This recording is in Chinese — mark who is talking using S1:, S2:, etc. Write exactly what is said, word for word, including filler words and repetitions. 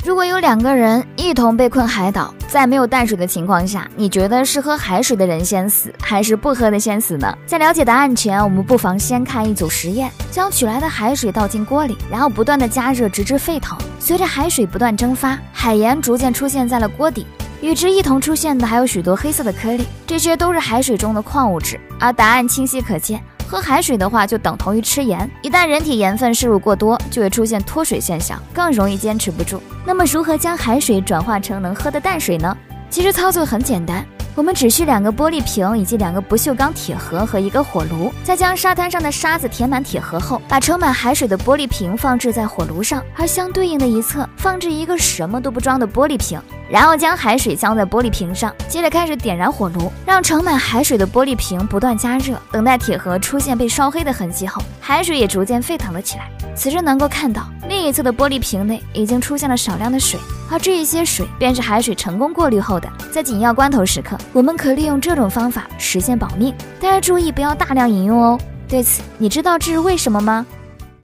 S1: 如果有两个人一同被困海岛，在没有淡水的情况下，你觉得是喝海水的人先死，还是不喝的先死呢？在了解答案前，我们不妨先看一组实验。将取来的海水倒进锅里，然后不断的加热直至沸腾，随着海水不断蒸发，海盐逐渐出现在了锅底，与之一同出现的还有许多黑色的颗粒，这些都是海水中的矿物质。而答案清晰可见，喝海水的话就等同于吃盐，一旦人体盐分摄入过多，就会出现脱水现象，更容易坚持不住。那么如何将海水转化成能喝的淡水呢？其实操作很简单，我们只需两个玻璃瓶以及两个不锈钢铁盒和一个火炉，再将沙滩上的沙子填满铁盒后，把盛满海水的玻璃瓶放置在火炉上，而相对应的一侧放置一个什么都不装的玻璃瓶，然后将海水浇在玻璃瓶上，接着开始点燃火炉，让盛满海水的玻璃瓶不断加热，等待铁盒出现被烧黑的痕迹后，海水也逐渐沸腾了起来。此时能够看到另一侧的玻璃瓶内已经出现了少量的水，而这一些水便是海水成功过滤后的。在紧要关头时刻，我们可利用这种方法实现保命，但是注意不要大量饮用哦。对此，你知道这是为什么吗？